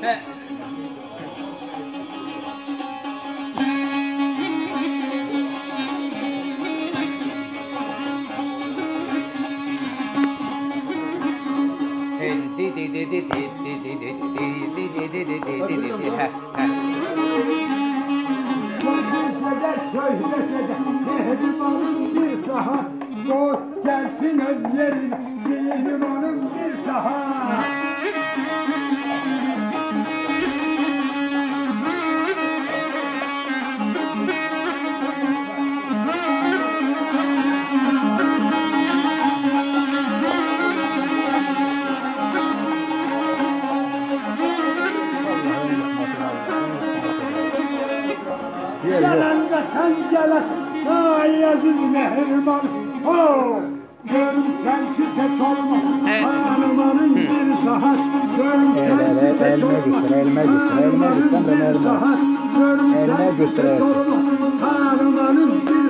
Mehribanın bir saha, o gelsin özlerin, Mehribanın bir saha. Gelen de sen gelesin, ay aziz mehriban, oh! Görüm sensiz et olmaz, hanımanın bir sahat, görüm sensiz et olmaz, hanımanın bir sahat, görüm sensiz et olmaz, hanımanın bir